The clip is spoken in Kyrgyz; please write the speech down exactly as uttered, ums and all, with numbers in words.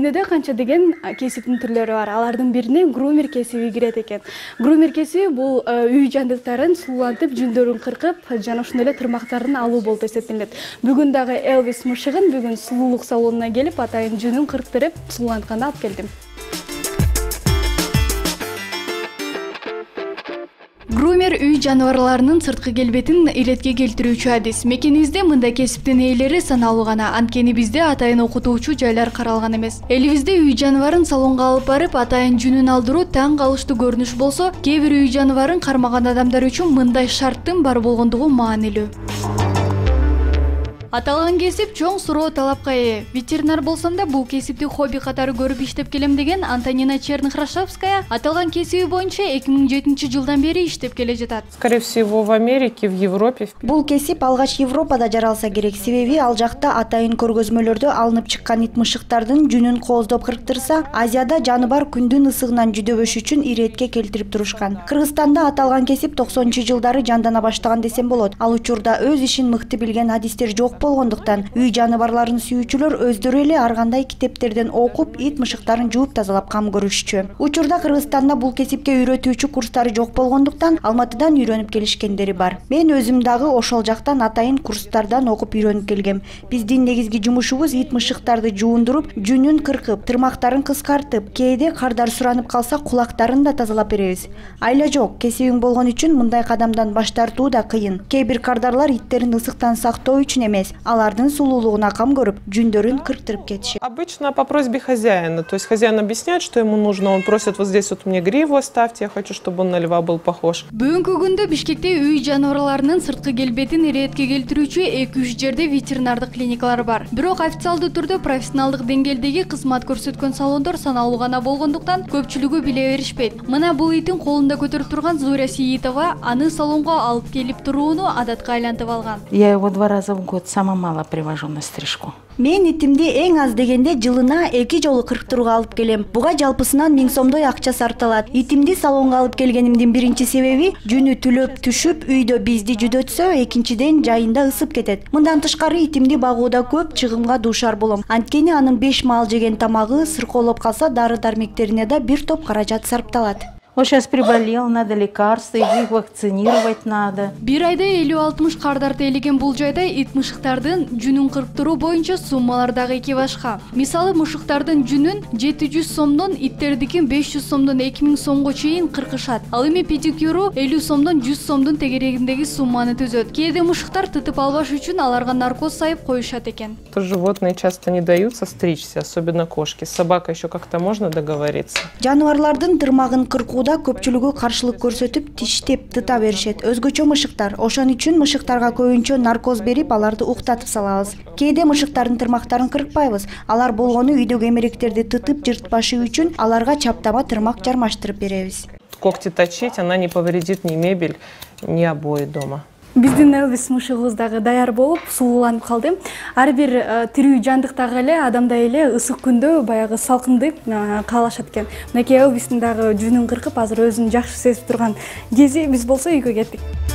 Дүйнөдө канча деген кесиптин түрлөрү бар. Алардын бирине грумер кесиби кирет экен. Грумер кесиби бул үй жандыктарын сулантып, жүндөрүн кыркып, жана ошондой эле тырмактарын алуу болуп эсептелет. Бүгүн дагы Элвис мышыгын бүгүн сулуулук салонуна келип, атайын жүнүн кырктырып, сулантканды алып келдим. Грумер үй жаныбарларынын сырткы келбетин иретке келтирүүчү адис. Мекенибизде мындай кесиптин ээлери саналуу гана. Анткени бизде атайын окутуучу жайлар каралган эмес. Элибизде үй жаныбарын салонго алып барып, атайын жүнүн алдыруу таң калыштуу көрүнүш болсо, кээ бир үй жаныбарын кармаган адамдар үчүн мындай шарттын бар болгондугу маанилүү. Аталган кесип чоң суроо талапка ээ. Ветеринар болсом да бул кесипти хобби катары көрүп иштеп келем деген Антонина Чернохрашевская аталган кесиби боюнча эки миң жетинчи жылдан бери иштеп келе жатат. Скорее всего, в Америке, в Европе. Бул кесип алгач Европада жаралса керек, себеби ал жакта атайын көргөзмөлөрдө алынып чыккан ит мышыктардын жүнүн кооздоп кырктырса, Азияда жаныбар күндүн ысыгынан жүдөбөш үчүн иретке келтирип турушкан. Кыргызстанда аталган кесип токсонунчу жылдары жандана баштаган десем болот. Ал учурда өз ишин мыкты билген адистер жок болгондуктан үй жаныбарларын сүйүүчүлөр өздөрү эле ар кандай китептерден окуп, ит мышыктарын жууп тазалап кам көрүшчү. Учурда Кыргызстанда бул кесипке үйрөтүүчү курстары жок болгондуктан Алматыдан үйрөнүп келишкендери бар. Мен өзүм дагы ошол жактан атайын курстардан окуп үйрөнүп келгем. Биздин негизги жумушубуз ит мышыктарды жуундуруп, жүнүн кыркып, тырмактарын кыскартып, кээде кардар суранып калса кулактарын да тазалап беребиз. Айла жок, кесибиң болгон үчүн мындай кадамдан баш тартуу да кыйын. Кээ бир кардарлар иттерин ысыктан сактоо үчүн эмес, алардын сулуулугуна кам көрүп, жүндөрүн кырктырып кетишет. Обычно по просьбе хозяина. То есть хозяин объясняет, что ему нужно. Он просит: вот здесь вот мне гриву оставьте, я хочу, чтобы он на льва был похож. Бүгүнкү күндө Бишкекте үй жаныбарларынын сырткы келбетин иретке келтирүүчү эки үч жерде ветеринардык клиникалар бар. Бирок официалдуу түрдө профессионалдык деңгээлдеги кызмат көрсөткөн салондор саналуу гана болгондуктан көпчүлүгү биле беришпейт. Мына бул итин колунда көтөрүп турган Зуря Сиитова аны салонго алып келип турууну адатка айлантып алган. Я его два раза в год сама мало привожу на стрижку. Мен итимди эң аз дегенде жылына эки жолу кырктырууга алып келем. Буга жалпысынан миң сомдой акча сарпталат. Итимди салонго алып келгенимдин биринчи себеби жүнү түлөп түшүп, үйдө бизди жүдөтсө, экинчиден жайында ысып кетет. Мындан тышкары итимди багууда көп чыгымга дуушар болом. Анткени анын беш маал жеген тамагы сыркоолоп калса, дары-дармектерине да бир топ каражат сарпталат. Он сейчас приболел, надо лекарства, их вакцинировать надо. Бир айда элүү алтымыш кардар тейлеген бул жайда ит мышыктардын жүнүн кырктыруу боюнча суммалар дагы эки башка. Мисалы, мышыктардын жүнүн жети жүз сомдон, иттердикин беш жүз сомдон эки миң сомго чейин кыркышат. Ал эми педикюру элүү сомдон жүз сомдун тегерегиндеги сумманы түзөт. Кээде мышыктар тытып албаш үчүн аларга наркоз сайып коюшат экен. Животные часто не даются стричься, особенно кошки. С собакой еще как-то можно договориться. Жаныбарлардын тырмагын кыркуу көпчүлүгү каршылык көрсөтүп, тиштеп тыта беришет. Өзгөчө мышыктар. Ошон үчүн мышыктарга көбүнчө наркоз берип, аларды уктатып салабыз. Кээде мышыктардын тырмактарын кыркпайбыз. Алар болгону үйдөгү эмеректерди тытып жыртпашы үчүн аларга чаптама тырмак жармаштырып беребиз. Когти точить, она не повредит ни мебель, ни обои дома. Биздин Элвис мышыгыбыз дагы даяр болуп, сулууланып калды. Ар бир тирүү жандыктагы эле адамдай эле ысык күндө баягы салкынды каалашат экен. Мынакей Элвистин дагы жүнүн кыркып, азыр өзүн жакшы сезип турган кези, биз болсо үйгө кеттик.